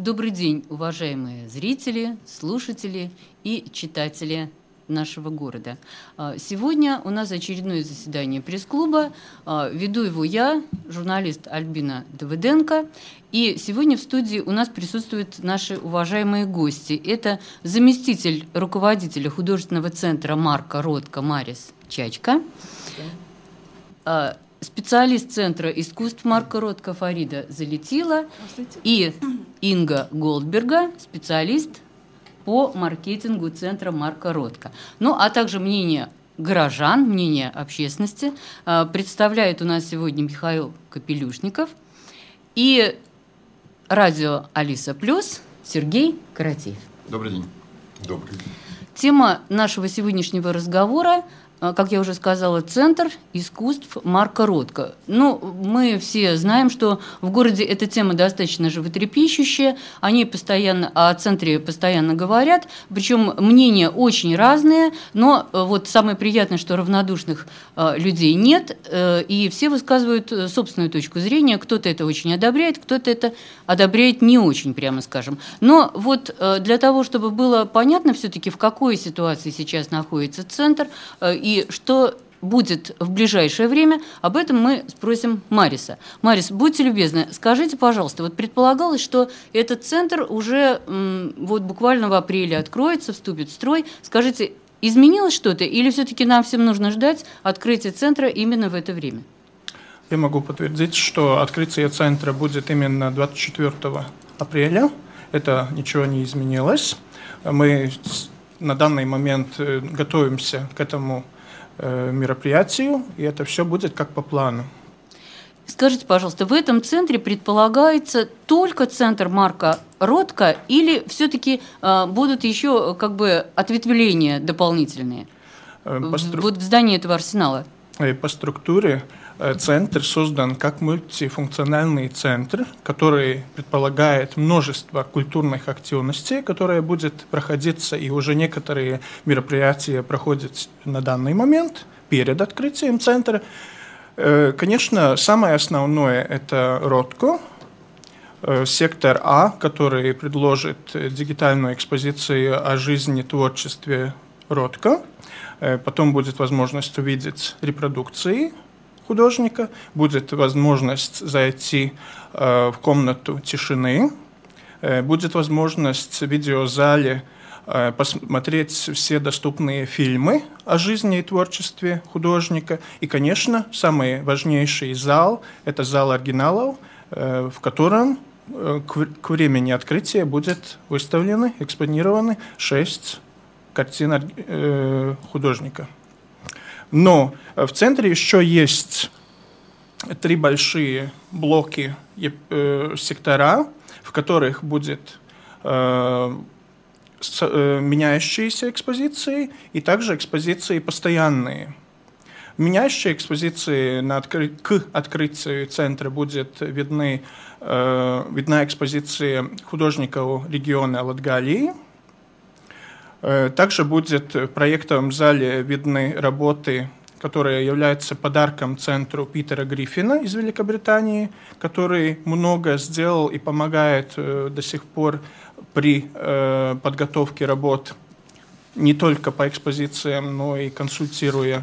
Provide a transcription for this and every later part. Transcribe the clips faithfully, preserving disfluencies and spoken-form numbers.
Добрый день, уважаемые зрители, слушатели и читатели нашего города. Сегодня у нас очередное заседание пресс-клуба. Веду его я, журналист Альбина Давыденко. И сегодня в студии у нас присутствуют наши уважаемые гости. Это заместитель руководителя художественного центра Марка Ротко Марис Чачка, специалист Центра искусств Марка Ротко Фарида Залетила и Инга Голдберга, специалист по маркетингу Центра Марка Ротко. Ну, а также мнение горожан, мнение общественности представляет у нас сегодня Михаил Капелюшников и радио Алиса Плюс Сергей Каратеев. Добрый день. Добрый день. Тема нашего сегодняшнего разговора, как я уже сказала, Центр искусств Марка Ротко. Ну, мы все знаем, что в городе эта тема достаточно животрепещущая, о ней постоянно, о центре постоянно говорят, причем мнения очень разные, но вот самое приятное, что равнодушных людей нет, и все высказывают собственную точку зрения, кто-то это очень одобряет, кто-то это одобряет не очень, прямо скажем. Но вот для того, чтобы было понятно все-таки, в какой ситуации сейчас находится центр, и что будет в ближайшее время, об этом мы спросим Мариса. Марис, будьте любезны, скажите, пожалуйста, вот предполагалось, что этот центр уже вот буквально в апреле откроется, вступит в строй. Скажите, изменилось что-то или все-таки нам всем нужно ждать открытия центра именно в это время? Я могу подтвердить, что открытие центра будет именно двадцать четвёртого апреля. Это ничего не изменилось. Мы на данный момент готовимся к этому мероприятию, и это все будет как по плану. Скажите, пожалуйста, в этом центре предполагается только центр Марка Ротко или все-таки э, будут еще как бы ответвления дополнительные По стру... вот в здании этого арсенала? По структуре центр создан как мультифункциональный центр, который предполагает множество культурных активностей, которые будут проходиться, и уже некоторые мероприятия проходят на данный момент перед открытием центра. Конечно, самое основное – это Ротко, сектор А, который предложит дигитальную экспозицию о жизни и творчестве Ротко. Потом будет возможность увидеть репродукции художника, будет возможность зайти э, в комнату тишины, э, будет возможность в видеозале э, посмотреть все доступные фильмы о жизни и творчестве художника. И, конечно, самый важнейший зал – это зал оригиналов, э, в котором э, к, к времени открытия будет выставлены, экспонированы шесть картин э, художника. Но в центре еще есть три большие блоки э, сектора, в которых будет э, с, э, меняющиеся экспозиции и также экспозиции постоянные. Меняющие экспозиции на откры... к открытию центра будет видны, э, видна экспозиция художников региона Латгалии. Также будет в проектовом зале видны работы, которые являются подарком центру Питера Гриффина из Великобритании, который много сделал и помогает до сих пор при подготовке работ не только по экспозициям, но и консультируя.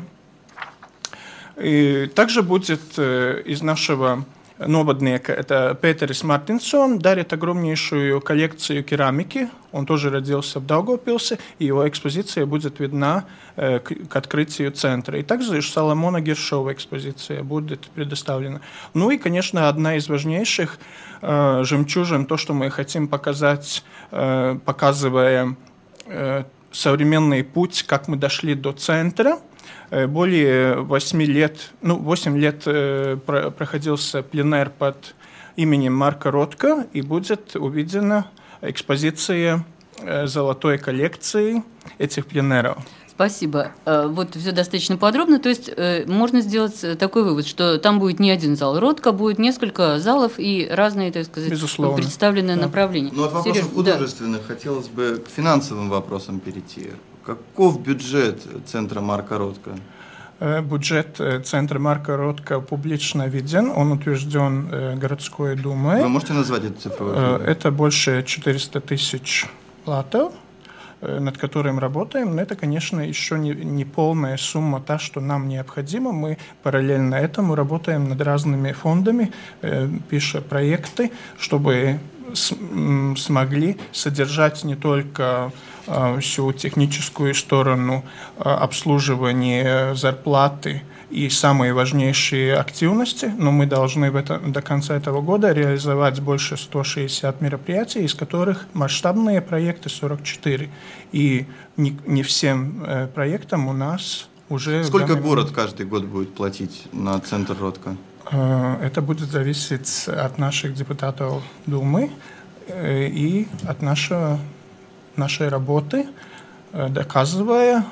И также будет из нашего новоднека, это Петерис Мартинсон, дарит огромнейшую коллекцию керамики. Он тоже родился в Даугавпилсе, и его экспозиция будет видна э, к, к открытию центра. И также Соломона Гершова экспозиция будет предоставлена. Ну и, конечно, одна из важнейших э, жемчужин, то, что мы хотим показать, э, показывая э, современный путь, как мы дошли до центра. Более восьми лет, ну, восемь лет э, про, проходился пленэр под именем Марка Ротко, и будет увидена экспозиция э, золотой коллекции этих пленэров. Спасибо. Вот все достаточно подробно. То есть э, можно сделать такой вывод, что там будет не один зал Ротко, будет несколько залов и разные, так сказать, безусловно, представленные да. направления. Ну, от вопросов Сереж, художественных да. хотелось бы к финансовым вопросам перейти. Каков бюджет центра Марка Ротко? Бюджет центра Марка Ротко публично виден, он утвержден городской думой. Вы можете назвать эту цифру? Это больше четыреста тысяч латов, над которым работаем, но это, конечно, еще не, не полная сумма, та, что нам необходимо. Мы параллельно этому работаем над разными фондами, э, пишем проекты, чтобы с, м, смогли содержать не только э, всю техническую сторону э, обслуживания зарплаты и самые важнейшие активности, но мы должны в это, до конца этого года реализовать больше ста шестидесяти мероприятий, из которых масштабные проекты сорок четыре. И не, не всем э, проектам у нас уже... Сколько город каждый год будет платить на центр Ротко? Э, это будет зависеть от наших депутатов Думы э, и от нашего, нашей работы, э, доказывая,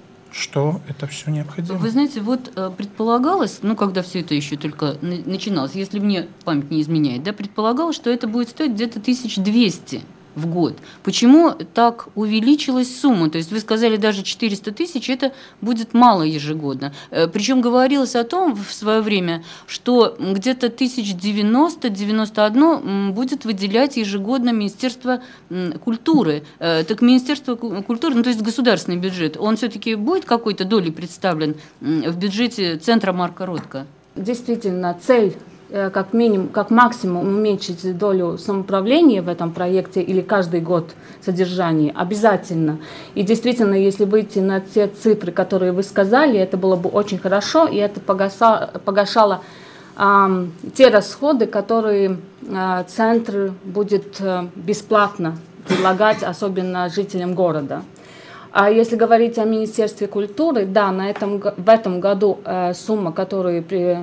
что это все необходимо. Вы знаете, вот предполагалось, ну, когда все это еще только начиналось, если мне память не изменяет, да, предполагалось, что это будет стоить где-то тысяча двести в год. Почему так увеличилась сумма? То есть вы сказали, даже четыреста тысяч, это будет мало ежегодно. Причем говорилось о том в свое время, что где-то тысяч девяносто — девяносто один будет выделять ежегодно Министерство культуры. Так Министерство культуры, ну то есть государственный бюджет, он все-таки будет какой-то долей представлен в бюджете центра Марка Ротко? Действительно, цель как минимум, как максимум уменьшить долю самоуправления в этом проекте или каждый год содержания обязательно. И действительно, если выйти на те цифры, которые вы сказали, это было бы очень хорошо, и это погашало, погашало э, те расходы, которые э, центр будет э, бесплатно предлагать, особенно жителям города. А если говорить о Министерстве культуры, да, на этом, в этом году э, сумма, которую при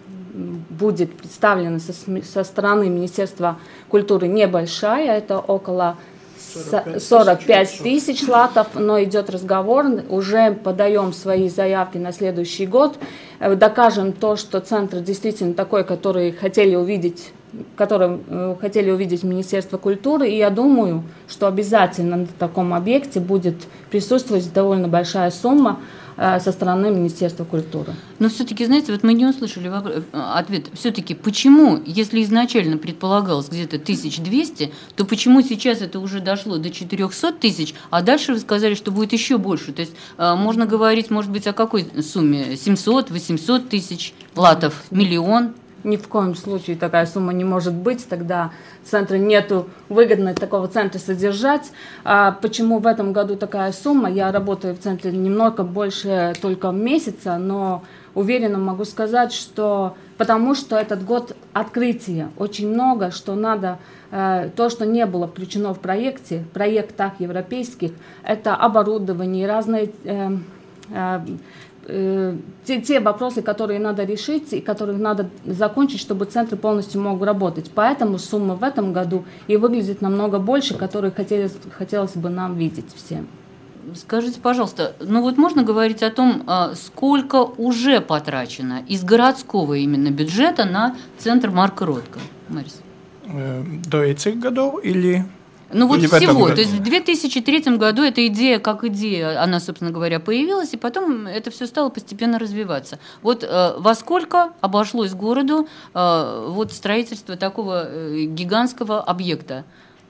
будет представлена со, со стороны Министерства культуры, небольшая, это около сорок пять тысяч латов, но идет разговор, уже подаем свои заявки на следующий год, докажем то, что центр действительно такой, который хотели увидеть, которым хотели увидеть Министерство культуры, и я думаю, что обязательно на таком объекте будет присутствовать довольно большая сумма со стороны Министерства культуры. Но все-таки, знаете, вот мы не услышали ответ. Все-таки почему, если изначально предполагалось где-то тысяча двести, то почему сейчас это уже дошло до четырехсот тысяч, а дальше вы сказали, что будет еще больше? То есть можно говорить, может быть, о какой сумме? семьсот — восемьсот тысяч латов, миллион? Ни в коем случае такая сумма не может быть, тогда центра нету выгодно такого центра содержать. А почему в этом году такая сумма? Я работаю в центре немного больше только месяца, но уверенно могу сказать, что потому что этот год открытия, очень много, что надо, э, то, что не было включено в проекте, в проектах европейских, это оборудование, разные... Э, э, Те, те вопросы, которые надо решить и которые надо закончить, чтобы центр полностью мог работать. Поэтому сумма в этом году и выглядит намного больше, которую хотелось, хотелось бы нам видеть всем. Скажите, пожалуйста, ну вот можно говорить о том, сколько уже потрачено из городского именно бюджета на центр Марка Ротко, Марис? До этих годов или... Ну вот всего, то есть в две тысячи третьем году эта идея, как идея, она, собственно говоря, появилась, и потом это все стало постепенно развиваться. Вот э, во сколько обошлось городу э, вот строительство такого э, гигантского объекта?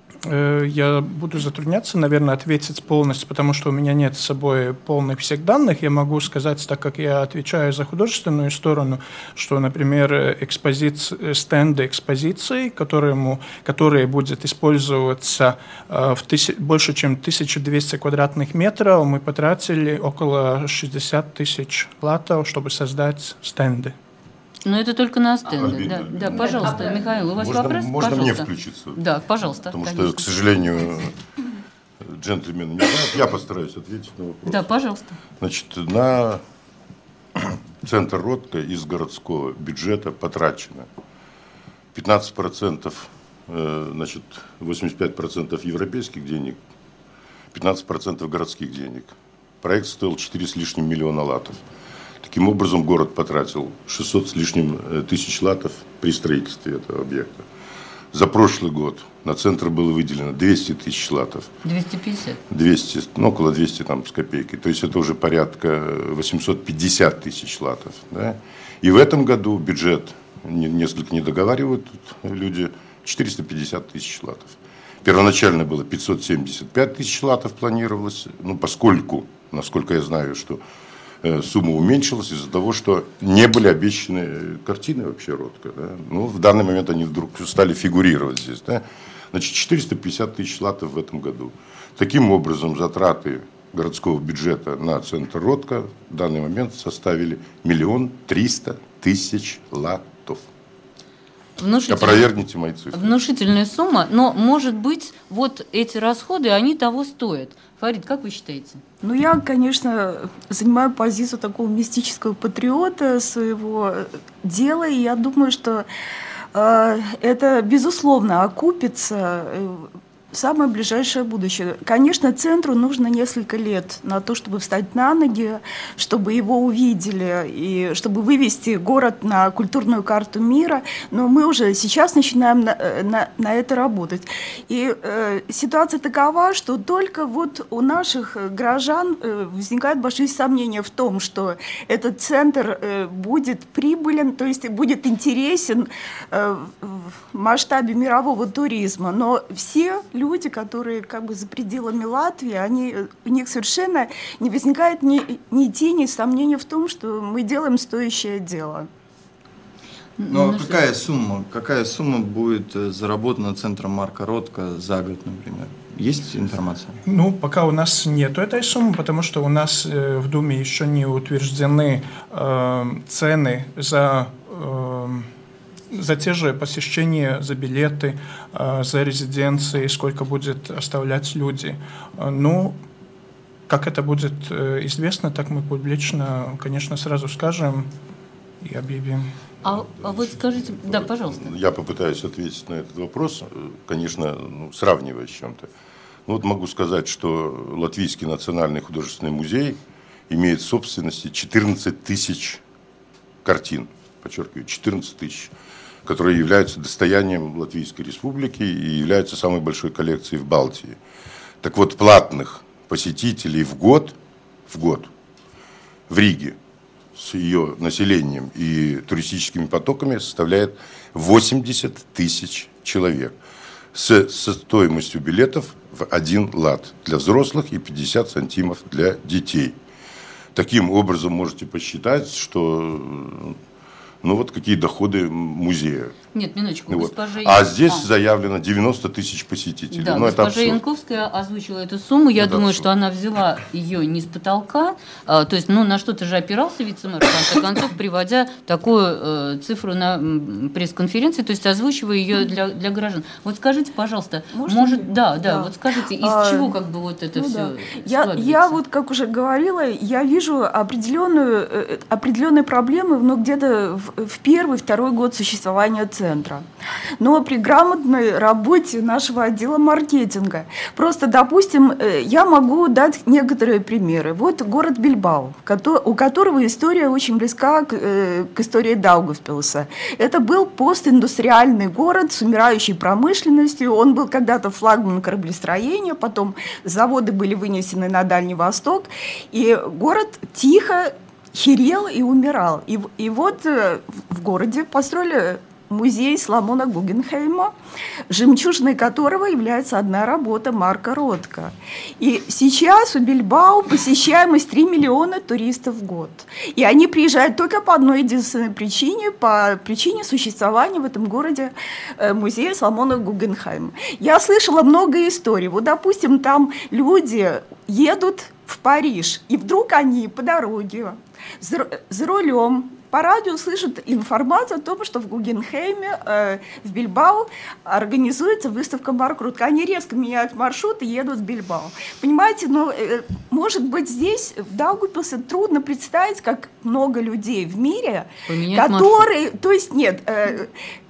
Я буду затрудняться, наверное, ответить полностью, потому что у меня нет с собой полных всех данных. Я могу сказать, так как я отвечаю за художественную сторону, что, например, экспозиции, стенды экспозиции, которому, которые будут использоваться в тысяч, больше, чем тысяча двести квадратных метров, мы потратили около шестьдесят тысяч латов, чтобы создать стенды. Но это только на стенды. Да, да, пожалуйста, а, Михаил, у вас можно, вопрос? Можно пожалуйста. мне включиться? Да, пожалуйста. Потому конечно. что, к сожалению, джентльмены не знают. Я постараюсь ответить на вопрос. Да, пожалуйста. Значит, на центр Ротко из городского бюджета потрачено пятнадцать процентов, значит, восемьдесят пять процентов европейских денег, пятнадцать процентов городских денег. Проект стоил четыре с лишним миллиона латов. Таким образом, город потратил шестьсот с лишним тысяч латов при строительстве этого объекта. За прошлый год на центр было выделено двести тысяч латов. двести пятьдесят? двести, ну, около двухсот там с копейкой. То есть это уже порядка восемьсот пятьдесят тысяч латов. Да? И в этом году бюджет, несколько не договаривают люди, четыреста пятьдесят тысяч латов. Первоначально было пятьсот семьдесят пять тысяч латов планировалось, ну, поскольку, насколько я знаю, что э, сумма уменьшилась из-за того, что не были обещаны картины вообще Ротко. Да? Ну, в данный момент они вдруг стали фигурировать здесь. Да? Значит, четыреста пятьдесят тысяч латов в этом году. Таким образом, затраты городского бюджета на центр Ротко в данный момент составили миллион триста тысяч латов. Опровергните мои цифры. Внушительная сумма, но, может быть, вот эти расходы, они того стоят. Фарид, как вы считаете? Ну, я, конечно, занимаю позицию такого мистического патриота своего дела, и я думаю, что э, это, безусловно, окупится в самое ближайшее будущее. Конечно, центру нужно несколько лет на то, чтобы встать на ноги, чтобы его увидели и чтобы вывести город на культурную карту мира. Но мы уже сейчас начинаем на, на, на это работать. И э, ситуация такова, что только вот у наших горожан э, возникают большие сомнения в том, что этот центр э, будет прибылен, то есть будет интересен э, в масштабе мирового туризма. Но все люди, которые как бы за пределами Латвии, они, у них совершенно не возникает ни, ни тени сомнений в том, что мы делаем стоящее дело. Ну, а какая сумма? Какая сумма будет заработана центром Марка Ротко за год, например? Есть информация? Ну, пока у нас нет этой суммы, потому что у нас э, в Думе еще не утверждены э, цены за... Э, за те же посещения, за билеты, за резиденции, сколько будет оставлять люди. Ну, как это будет известно, так мы публично, конечно, сразу скажем и объявим. А, а вот скажите, да, пожалуйста. Я попытаюсь ответить на этот вопрос, конечно, ну, сравнивая с чем-то. Ну, вот могу сказать, что Латвийский национальный художественный музей имеет в собственности четырнадцать тысяч картин, подчеркиваю, четырнадцать тысяч, которые являются достоянием Латвийской Республики и являются самой большой коллекцией в Балтии. Так вот, платных посетителей в год, в год в Риге с ее населением и туристическими потоками составляет восемьдесят тысяч человек с, со стоимостью билетов в один лат для взрослых и пятьдесят сантимов для детей. Таким образом, можете посчитать, что... Ну вот какие доходы музея. Нет, минуточку, вот. госпожа... А здесь а. заявлено девяносто тысяч посетителей. Да, ну, госпожа Янковская озвучила эту сумму. Я это думаю, абсурд. что она взяла ее не с потолка. А, то есть, ну, на что-то же опирался вице-мэр, в конце концов, приводя такую э, цифру на пресс-конференции, то есть озвучивая ее для, для граждан. Вот скажите, пожалуйста, Можно может, ли? да, да, Да. вот скажите, из А, чего как бы вот это ну, все да. я, я вот, как уже говорила, я вижу определенную, э, определенные проблемы, ну, где-то в, в первый, второй год существования центра. Но при грамотной работе нашего отдела маркетинга, просто, допустим, я могу дать некоторые примеры. Вот город Бильбао, у которого история очень близка к, к истории Даугавпилса. Это был постиндустриальный город с умирающей промышленностью. Он был когда-то флагманом кораблестроения, потом заводы были вынесены на Дальний Восток, и город тихо херел и умирал. И, и вот в городе построили музей Соломона Гугенхейма, жемчужиной которого является одна работа Марка Ротко. И сейчас у Бильбао посещаемость три миллиона туристов в год. И они приезжают только по одной единственной причине, по причине существования в этом городе музея Соломона Гугенхейма. Я слышала много историй. Вот, допустим, там люди едут в Париж, и вдруг они по дороге за, за рулем по радио слышат информацию о том, что в Гугенхейме, э, в Бильбао организуется выставка Марка Ротко. Они резко меняют маршрут и едут в Бильбао. Понимаете, ну, э, может быть, здесь в Даугавпилсе трудно представить, как много людей в мире, поменять которые... Маршрут. То есть нет... Э,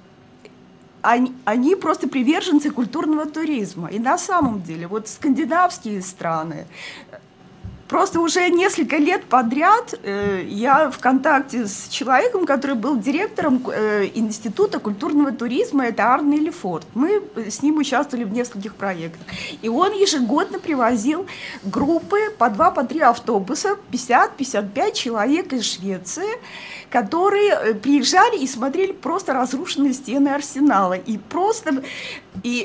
Они, они просто приверженцы культурного туризма. И на самом деле, вот скандинавские страны, просто уже несколько лет подряд э, я в контакте с человеком, который был директором э, Института культурного туризма, это Арне Лефорт. Мы с ним участвовали в нескольких проектах. И он ежегодно привозил группы по два, по три автобуса, пятьдесят — пятьдесят пять человек из Швеции, которые приезжали и смотрели просто разрушенные стены Арсенала. И просто... И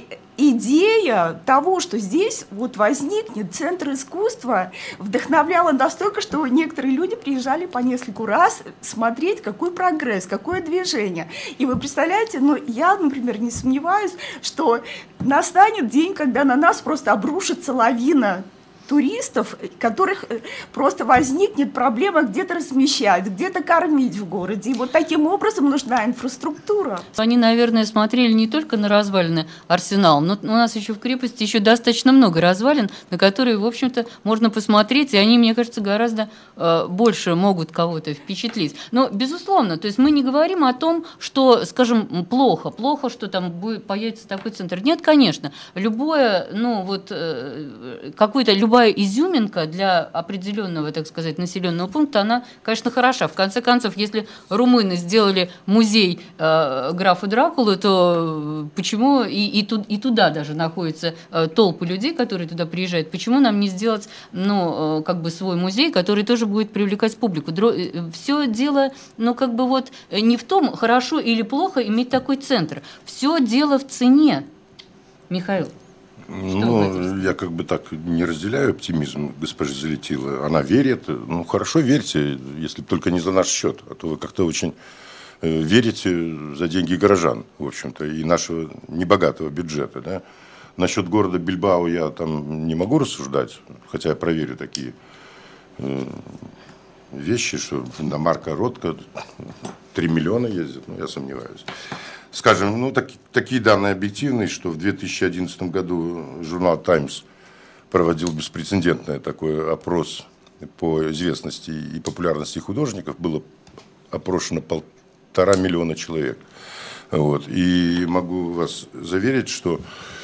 идея того, что здесь вот возникнет центр искусства, вдохновляла настолько, что некоторые люди приезжали по нескольку раз смотреть, какой прогресс, какое движение. И вы представляете, ну, я, например, не сомневаюсь, что настанет день, когда на нас просто обрушится лавина туристов, которых просто возникнет проблема где-то размещать, где-то кормить в городе. И вот таким образом нужна инфраструктура. Они, наверное, смотрели не только на развалины Арсенала, но у нас еще в крепости еще достаточно много развалин, на которые, в общем-то, можно посмотреть, и они, мне кажется, гораздо э, больше могут кого-то впечатлить. Но, безусловно, то есть мы не говорим о том, что, скажем, плохо, плохо, что там будет, появится такой центр. Нет, конечно, любое, ну, вот, э, какой-то, любая изюминка для определенного, так сказать, населенного пункта, она, конечно, хороша. В конце концов, если румыны сделали музей э, графа Дракулы, то почему и, и, ту, и туда даже находятся э, толпы людей, которые туда приезжают, почему нам не сделать, ну, э, как бы свой музей, который тоже будет привлекать публику? Дро, э, все дело, ну, как бы вот не в том, хорошо или плохо иметь такой центр. Все дело в цене. Михаил. Ну, я как бы так не разделяю оптимизм госпожи Залетилы. Она верит. Ну, хорошо, верьте, если только не за наш счет. А то вы как-то очень э, верите за деньги горожан, в общем-то, и нашего небогатого бюджета. Да? Насчет города Бильбао я там не могу рассуждать, хотя я проверю такие э, вещи, что на Марка Ротко три миллиона ездит, но я сомневаюсь. Скажем, ну, так, такие данные объективные, что в две тысячи одиннадцатом году журнал «Таймс» проводил беспрецедентный такой опрос по известности и популярности художников. Было опрошено полтора миллиона человек. Вот. И могу вас заверить, что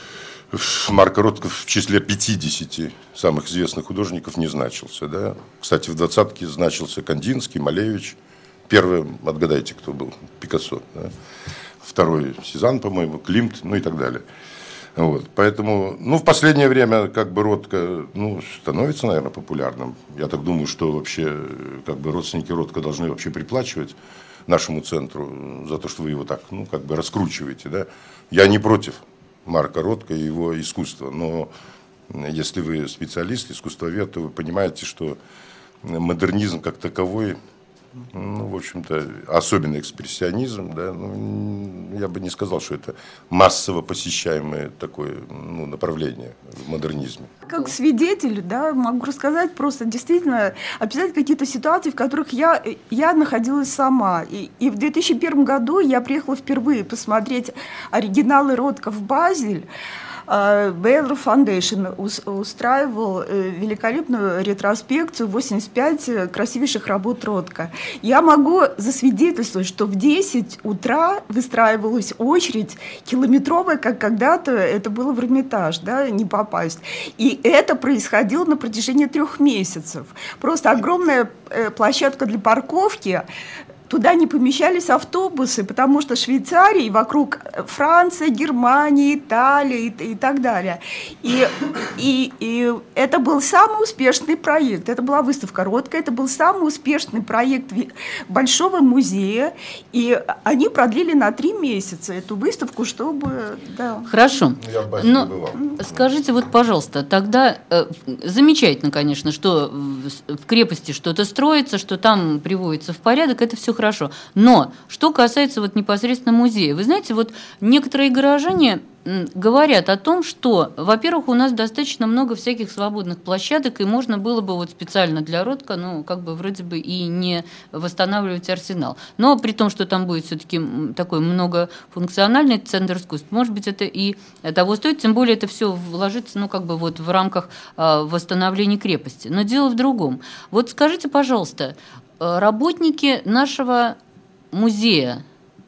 Марко Ротко в числе пятидесяти самых известных художников не значился. Да? Кстати, в двадцатке значился Кандинский, Малевич. Первый, отгадайте, кто был, Пикассо. Да? Второй Сезанн, по-моему, Климт, ну и так далее. Вот. Поэтому, ну, в последнее время, как бы, Ротко, ну, становится, наверное, популярным. Я так думаю, что вообще, как бы, родственники Ротко должны вообще приплачивать нашему центру за то, что вы его так, ну, как бы, раскручиваете, да. Я не против Марка Ротко и его искусства, но если вы специалист, искусствовед, то вы понимаете, что модернизм как таковой, ну, в общем-то, особенно экспрессионизм, да, ну, я бы не сказал, что это массово посещаемое такое, ну, направление в модернизме. Как свидетель, да, могу рассказать просто действительно, описать какие-то ситуации, в которых я, я находилась сама. И, и в две тысячи первом году я приехала впервые посмотреть оригиналы Ротко в Базель. Бейлор Foundation устраивал великолепную ретроспекцию восемьдесят пять красивейших работ Ротко. Я могу засвидетельствовать, что в десять утра выстраивалась очередь километровая, как когда-то это было в Эрмитаж, да, не попасть. И это происходило на протяжении трех месяцев. Просто огромная площадка для парковки. Туда не помещались автобусы, потому что Швейцария, вокруг Франция, Германия, Италия и, и так далее. И, и, и это был самый успешный проект. Это была выставка Ротко, это был самый успешный проект Большого музея. И они продлили на три месяца эту выставку, чтобы... Да. Хорошо. Но скажите, вот, пожалуйста, тогда э, замечательно, конечно, что в, в крепости что-то строится, что там приводится в порядок, это все хорошо. Хорошо. Но что касается вот непосредственно музея, вы знаете, вот некоторые горожане говорят о том, что, во-первых, у нас достаточно много всяких свободных площадок, и можно было бы вот специально для Ротко, ну, как бы вроде бы и не восстанавливать Арсенал. Но при том, что там будет все-таки такой многофункциональный центр искусств, может быть, это и того стоит, тем более это все вложится, ну, как бы вот в рамках э, восстановления крепости. Но дело в другом. Вот скажите, пожалуйста, работники нашего музея,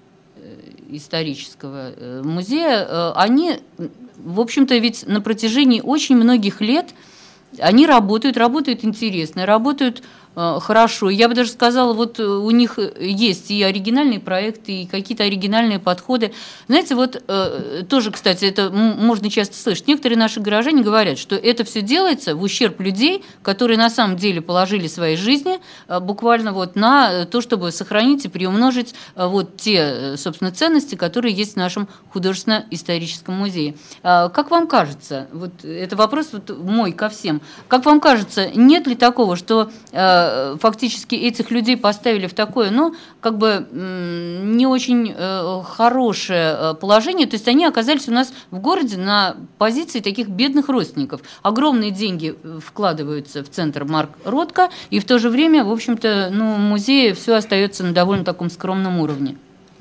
исторического музея, они, в общем-то, ведь на протяжении очень многих лет они работают, работают интересно, работают хорошо. Я бы даже сказала, вот у них есть и оригинальные проекты, и какие-то оригинальные подходы. Знаете, вот тоже, кстати, это можно часто слышать. Некоторые наши горожане говорят, что это все делается в ущерб людей, которые на самом деле положили свои жизни буквально вот на то, чтобы сохранить и приумножить вот те, собственно, ценности, которые есть в нашем художественно-историческом музее. Как вам кажется, вот это вопрос вот мой ко всем, как вам кажется, нет ли такого, что фактически этих людей поставили в такое, ну, как бы не очень хорошее положение, то есть они оказались у нас в городе на позиции таких бедных родственников. Огромные деньги вкладываются в центр Марк Ротко, и в то же время, в общем-то, ну, в музее все остается на довольно таком скромном уровне.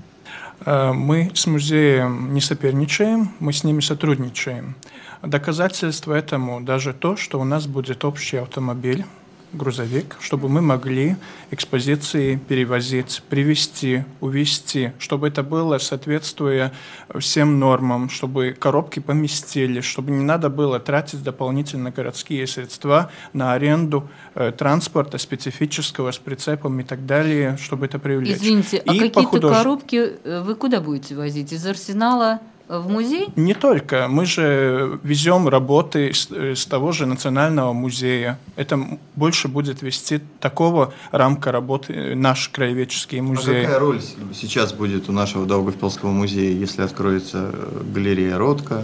Мы с музеем не соперничаем, мы с ними сотрудничаем. Доказательство этому даже то, что у нас будет общий автомобиль, грузовик, чтобы мы могли экспозиции перевозить, привезти, увезти, чтобы это было соответствуя всем нормам, чтобы коробки поместили, чтобы не надо было тратить дополнительно городские средства на аренду э, транспорта специфического с прицепом и так далее, чтобы это привлечь. Извините, а какие-то худож... коробки вы куда будете возить? Из Арсенала в музей? Не только. Мы же везем работы с, с того же Национального музея. Это больше будет вести такого рамка работы наш краеведческий музей. А какая роль сейчас будет у нашего Даугавпилского музея, если откроется галерея Ротко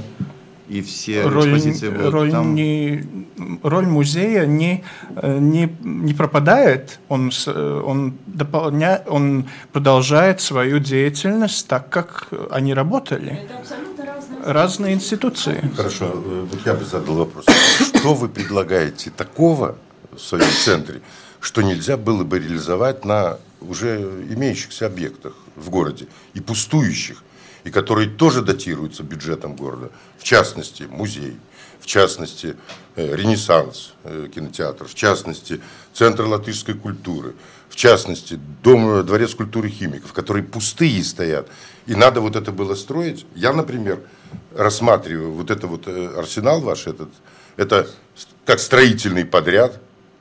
и все роль, экспозиции будут роль там? Не, роль музея не, не, не пропадает, он, он, дополня, он продолжает свою деятельность так, как они работали. Это абсолютно разные, разные институции. Хорошо, вот я бы задал вопрос. Что вы предлагаете такого в своем центре, что нельзя было бы реализовать на уже имеющихся объектах в городе и пустующих, и которые тоже датируются бюджетом города, в частности, музей, в частности, Ренессанс кинотеатр, в частности, Центр латышской культуры, в частности, Дом, Дворец культуры химиков, которые пустые стоят, и надо вот это было строить. Я, например, рассматриваю вот это вот арсенал ваш, этот, это как строительный подряд,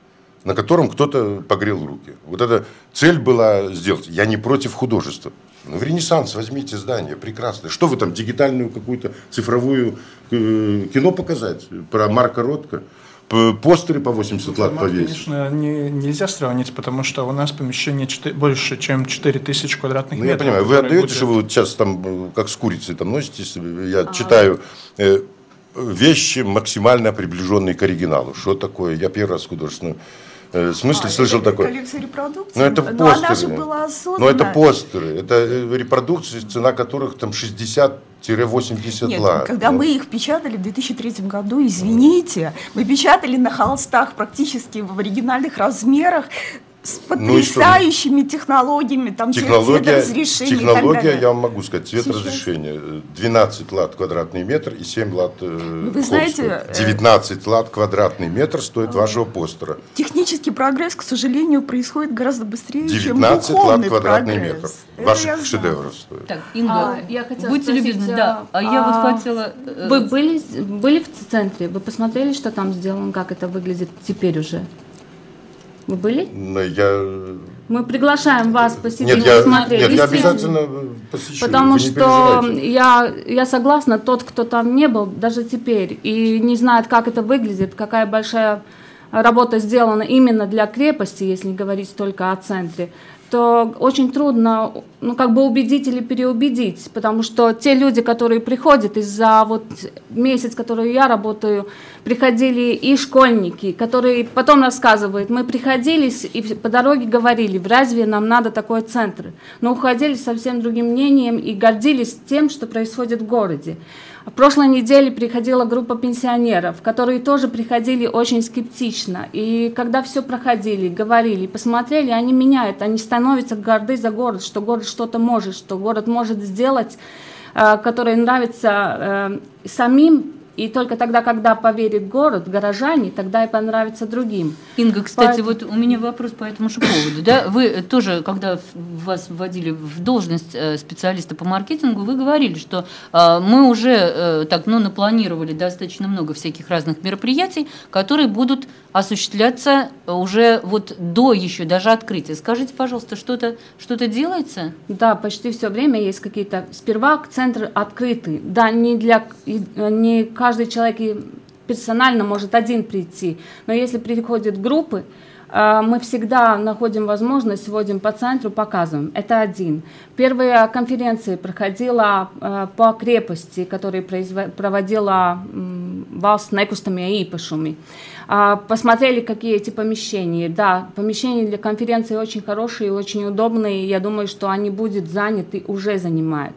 на котором кто-то погрел руки. Вот эта цель была сделать. Я не против художества. Ну, в Ренессанс возьмите здание, прекрасное. Что вы там, дигитальную какую-то цифровую э, кино показать про Марка Ротко? Постеры по восемьдесят лат повесить? Конечно, не, нельзя сравнить, потому что у нас помещение четыре, больше, чем четыре тысячи квадратных ну, метров. Я понимаю, вы отдаете, будет... что вы вот сейчас там, как с курицей там носитесь, я а-а-а. читаю э, вещи, максимально приближенные к оригиналу. Что такое? Я первый раз художественную В смысле, а, слышал это такое? Коллекция репродукций. Но это постеры. постеры. Она же была создана. Но это постеры. Это репродукции, цена которых там шестьдесят-восемьдесят лат. Когда ну. мы их печатали в две тысячи третьем году, извините, мы печатали на холстах практически в оригинальных размерах, с потрясающими ну технологиями, там технология, цветоразрешения технология, я вам могу сказать, цветоразрешение двенадцать лат квадратный метр и семь лат э, вы знаете, девятнадцать лат квадратный метр стоит э, вашего постера. Технический прогресс, к сожалению, происходит гораздо быстрее, чем девятнадцать лат квадратный прогресс. метр. Ваших шедевров стоит. Так, Инга, а, я будьте спросить, любезны, да. А, а я вот хотела... Вы были, были в центре? Вы посмотрели, что там сделано, как это выглядит теперь уже? Вы были? Я... Мы приглашаем вас посетить, нет, я, посмотреть. Нет, я обязательно посещу. Потому что я, я согласна, тот, кто там не был, даже теперь, и не знает, как это выглядит, какая большая работа сделана именно для крепости, если говорить только о центре, то очень трудно, ну, как бы убедить или переубедить, потому что те люди, которые приходят из-за вот месяц, который я работаю, приходили и школьники, которые потом рассказывают, мы приходили и по дороге говорили, разве нам надо такой центр, но уходили с совсем другим мнением и гордились тем, что происходит в городе. В прошлой неделе приходила группа пенсионеров, которые тоже приходили очень скептично. И когда все проходили, говорили, посмотрели, они меняют, они становятся горды за город, что город что-то может, что город может сделать, которое нравится самим И только тогда, когда поверит город, горожане, тогда и понравится другим. Инга, кстати, Поэтому... вот у меня вопрос по этому же поводу. Да? Вы тоже, когда вас вводили в должность специалиста по маркетингу, вы говорили, что мы уже так, ну, напланировали достаточно много всяких разных мероприятий, которые будут осуществляться уже вот до еще даже открытия. Скажите, пожалуйста, что-то что-то делается? Да, почти все время есть какие-то... Сперва центр открытый. Да, не для... Не каждый человек персонально может один прийти, но если приходят группы, мы всегда находим возможность, вводим по центру, показываем. Это один. Первая конференция проходила по крепости, которую проводила Valsts nekustamie īpašumi. Посмотрели, какие эти помещения. Да, помещения для конференции очень хорошие, очень удобные. Я думаю, что они будут заняты, уже занимают.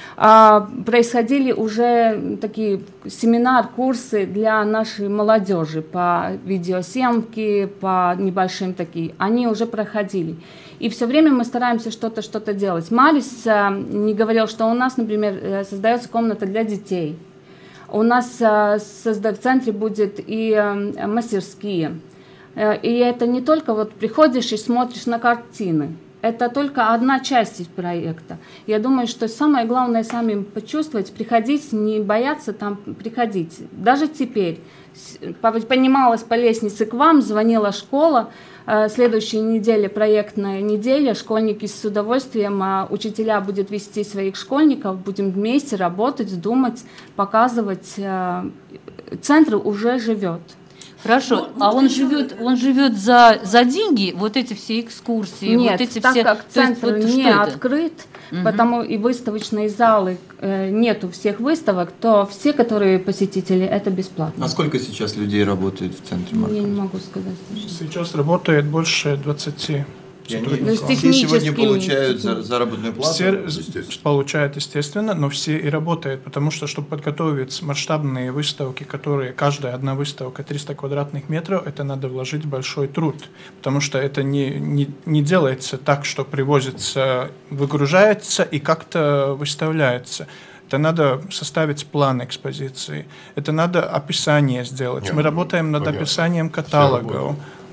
Происходили уже такие семинар, курсы для нашей молодежи по видеосъемке, по небольшим таким. Они уже проходили. И все время мы стараемся что-то, что-то делать. Малис не говорил, что у нас, например, создается комната для детей. У нас в центре будет и мастерские. И это не только вот приходишь и смотришь на картины. Это только одна часть из проекта. Я думаю, что самое главное самим почувствовать, приходить, не бояться там приходить. Даже теперь поднималась по лестнице к вам, звонила школа. Следующая неделя, проектная неделя, школьники с удовольствием, учителя будут вести своих школьников, будем вместе работать, думать, показывать. Центр уже живет. Хорошо, ну, а он живет, он живет за, за деньги, вот эти все экскурсии, Нет, вот эти так все... как центр есть, вот не открыт, угу. потому и выставочные залы э, нету всех выставок, то все, которые посетители, это бесплатно. А сколько сейчас людей работает в центре Марка? Я не могу сказать. Сейчас работает больше двадцати. Они, все сегодня получают заработную плату? Все получают, естественно, но все и работают, потому что, чтобы подготовить масштабные выставки, которые, каждая одна выставка триста квадратных метров, это надо вложить большой труд, потому что это не, не, не делается так, что привозится, выгружается и как-то выставляется. Это надо составить план экспозиции, это надо описание сделать. Нет, Мы работаем над понятно. описанием каталогов.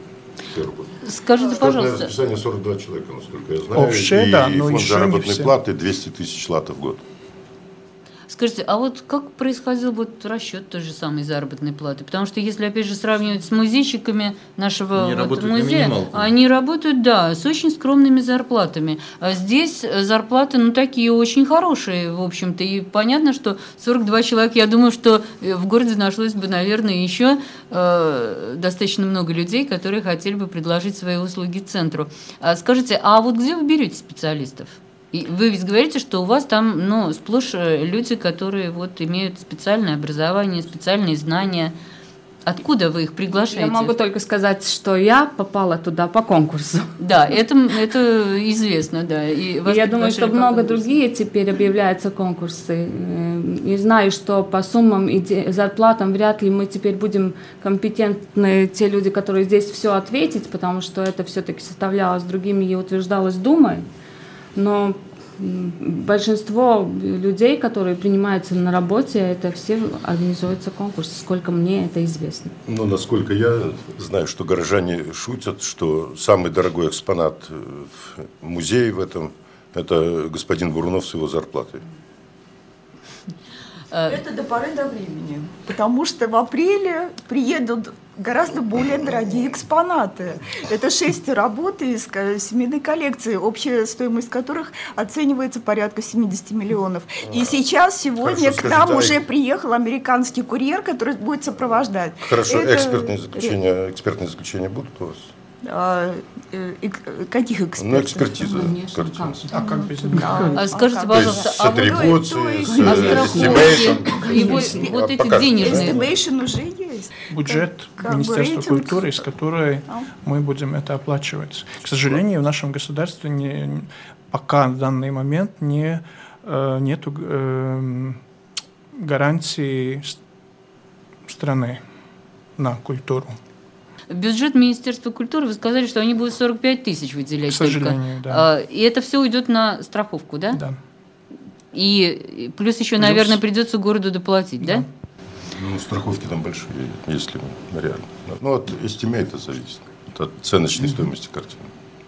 Скажите, пожалуйста. Расписание сорок два человека, насколько я знаю. Вообще, и да, но фонд еще заработной не все. платы двести тысяч лат в год. Скажите, а вот как происходил вот расчет той же самой заработной платы? Потому что если, опять же, сравнивать с музейщиками нашего вот музея, они работают, да, с очень скромными зарплатами. А здесь зарплаты, ну, такие очень хорошие, в общем-то. И понятно, что сорок два человека, я думаю, что в городе нашлось бы, наверное, еще э, достаточно много людей, которые хотели бы предложить свои услуги центру. А скажите, а вот где вы берете специалистов? И вы ведь говорите, что у вас там, ну, сплошь люди, которые вот имеют специальное образование, специальные знания. Откуда вы их приглашаете? Я могу только сказать, что я попала туда по конкурсу. Да, это, это известно, да. И вас я думаю, что много другие теперь объявляются конкурсы. И знаю, что по суммам и зарплатам вряд ли мы теперь будем компетентны, те люди, которые здесь все ответить, потому что это все-таки составлялось другими и утверждалось Думой. Но большинство людей, которые принимаются на работе, это все организуются конкурсы, сколько мне это известно. Ну, насколько я знаю, что горожане шутят, что самый дорогой экспонат в музее в этом – это господин Бурунов с его зарплатой. Это до поры до времени, потому что в апреле приедут гораздо более дорогие экспонаты. Это шесть работ из семейной коллекции, общая стоимость которых оценивается порядка семьдесят миллионов. И сейчас, сегодня, Хорошо, к нам скажите, уже приехал американский курьер, который будет сопровождать. Хорошо, Это... экспертные заключения, экспертные заключения будут у вас? А, э, э, каких экспертов? Ну, экспертиза. А как без этого? Да. А скажите, пожалуйста, с атрибуцией, с estimation. И вот, вот эти денежные. Estimation уже есть. Бюджет как, Министерства как культуры, из которой а? мы будем это оплачивать. К сожалению, в нашем государстве не, пока в данный момент не, э, нету э, гарантии страны на культуру. Бюджет Министерства культуры, вы сказали, что они будут сорок пять тысяч выделять. К сожалению, только. Да. И это все уйдет на страховку, да? Да. И плюс еще, плюс... наверное, придется городу доплатить, да? Да. Ну, страховки там большие, если реально. Ну, от эстимейта зависит, от оценочной стоимости картины.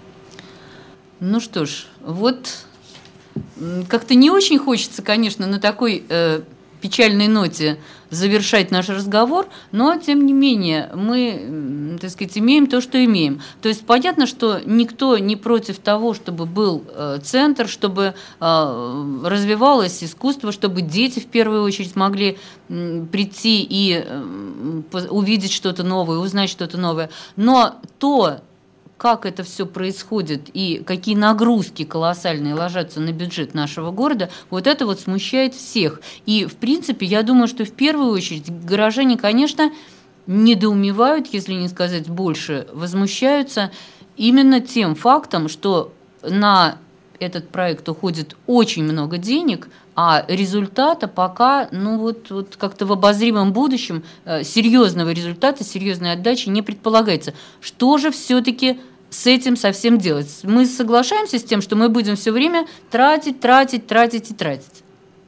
Ну что ж, вот как-то не очень хочется, конечно, на такой э, печальной ноте завершать наш разговор, но, тем не менее, мы, так сказать, имеем то, что имеем. То есть понятно, что никто не против того, чтобы был э, центр, чтобы э, развивалось искусство, чтобы дети, в первую очередь, могли э, прийти и э, увидеть что-то новое, узнать что-то новое. Но то, как это все происходит и какие нагрузки колоссальные ложатся на бюджет нашего города, вот это вот смущает всех. И, в принципе, я думаю, что в первую очередь горожане, конечно, недоумевают, если не сказать больше, возмущаются именно тем фактом, что на этот проект уходит очень много денег, а результата пока, ну вот, вот как-то в обозримом будущем э, серьезного результата, серьезной отдачи не предполагается. Что же все-таки с этим совсем делать? Мы соглашаемся с тем, что мы будем все время тратить, тратить, тратить и тратить.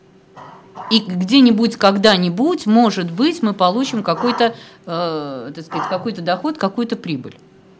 И где-нибудь, когда-нибудь, может быть, мы получим какой-то, э, так сказать, какой-то доход, какую-то прибыль.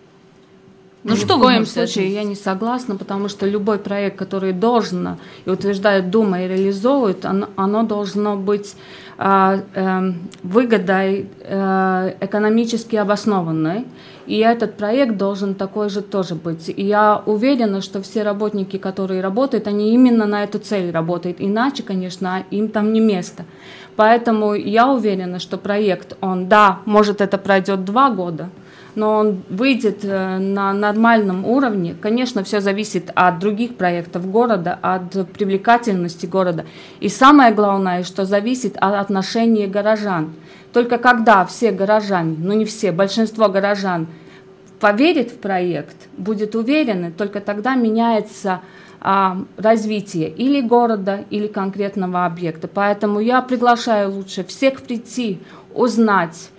Ну, что в коем случае я не согласна, потому что любой проект, который должен и утверждает Дума и реализовывает, оно, оно должно быть э, э, выгодой э, экономически обоснованной. И этот проект должен такой же тоже быть. И я уверена, что все работники, которые работают, они именно на эту цель работают. Иначе, конечно, им там не место. Поэтому я уверена, что проект, он, да, может, это пройдет два года, но он выйдет на нормальном уровне. Конечно, все зависит от других проектов города, от привлекательности города. И самое главное, что зависит от отношения горожан. Только когда все горожане, ну не все, большинство горожан поверит в проект, будет уверены, только тогда меняется а, развитие или города, или конкретного объекта. Поэтому я приглашаю лучше всех прийти, узнать,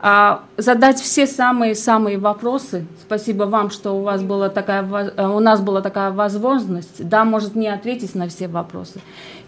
задать все самые-самые вопросы. Спасибо вам, что у вас была такая, у нас была такая возможность. Да, может, не ответить на все вопросы.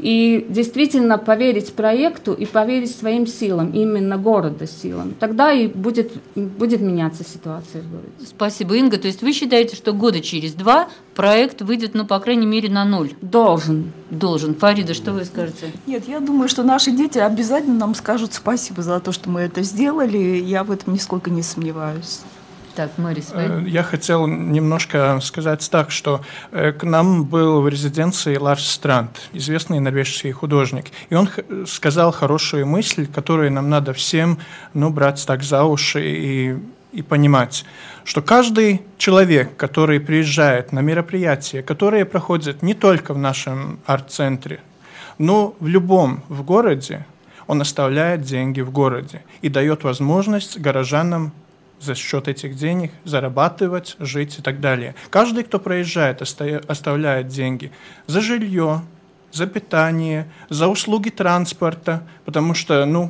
И действительно поверить проекту и поверить своим силам, именно города силам. Тогда и будет, будет меняться ситуация в городе. Спасибо, Инга. То есть вы считаете, что года через два проект выйдет, ну, по крайней мере, на ноль? Должен. Должен. Фарида, что вы скажете? Нет, я думаю, что наши дети обязательно нам скажут спасибо за то, что мы это сделали. Я в этом нисколько не сомневаюсь. Так, Марис, я хотел немножко сказать так, что к нам был в резиденции Ларс Странд, известный норвежский художник, и он сказал хорошую мысль, которую нам надо всем, ну, брать так за уши и, и понимать, что каждый человек, который приезжает на мероприятия, которые проходят не только в нашем арт-центре, но в любом в городе, он оставляет деньги в городе и дает возможность горожанам за счет этих денег зарабатывать, жить и так далее. Каждый, кто проезжает, оставляет деньги за жилье, за питание, за услуги транспорта, потому что, ну,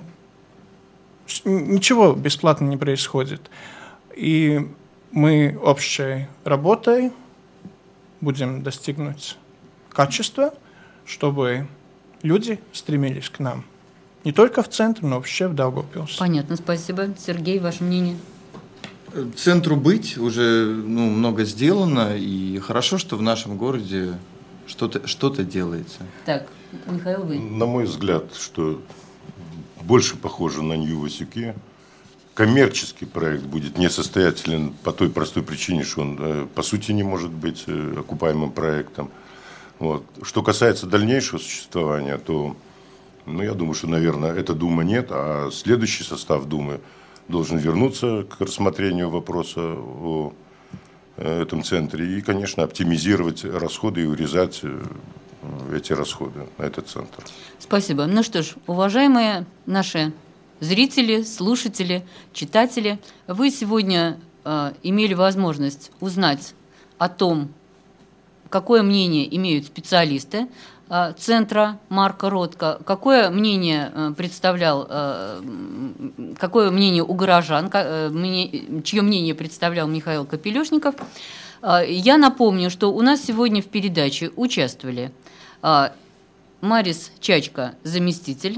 ничего бесплатно не происходит. И мы общей работой будем достигнуть качества, чтобы люди стремились к нам. Не только в центр, но вообще в Даугавпилс. Понятно, спасибо. Сергей, ваше мнение? Центру быть уже, ну, много сделано, и хорошо, что в нашем городе что-то что-то делается. Так, Михаил, вы? На мой взгляд, что больше похоже на Нью-Васюке. Коммерческий проект будет несостоятелен по той простой причине, что он по сути не может быть окупаемым проектом. Вот. Что касается дальнейшего существования, то, ну, я думаю, что, наверное, эта Дума нет, а следующий состав Думы должен вернуться к рассмотрению вопроса о этом центре и, конечно, оптимизировать расходы и урезать эти расходы на этот центр. Спасибо. Ну что ж, уважаемые наши зрители, слушатели, читатели, вы сегодня э, имели возможность узнать о том, какое мнение имеют специалисты э, центра Марка Ротко, какое мнение э, представлял, э, какое мнение у горожан, э, мне, чье мнение представлял Михаил Капелюшников. Э, я напомню, что у нас сегодня в передаче участвовали э, Марис Чачка, заместитель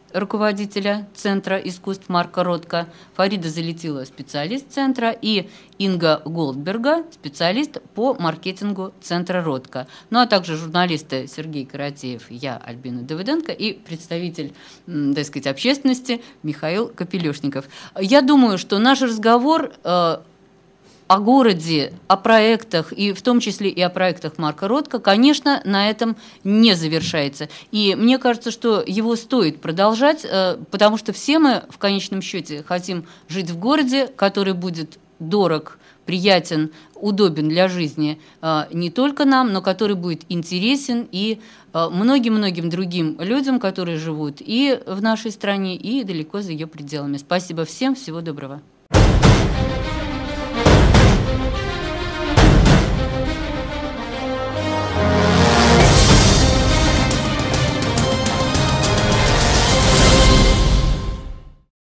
руководителя Центра искусств Марка Ротко, Фарида Залетилова, специалист Центра, и Инга Голдберга, специалист по маркетингу Центра Ротко. Ну, а также журналисты Сергей Каратеев, я, Альбина Давыденко, и представитель, так сказать, общественности Михаил Капелюшников. Я думаю, что наш разговор э, о городе, о проектах, и в том числе и о проектах Марка Ротко, конечно, на этом не завершается. И мне кажется, что его стоит продолжать, потому что все мы в конечном счете хотим жить в городе, который будет дорог, приятен, удобен для жизни не только нам, но который будет интересен и многим-многим другим людям, которые живут и в нашей стране, и далеко за ее пределами. Спасибо всем, всего доброго.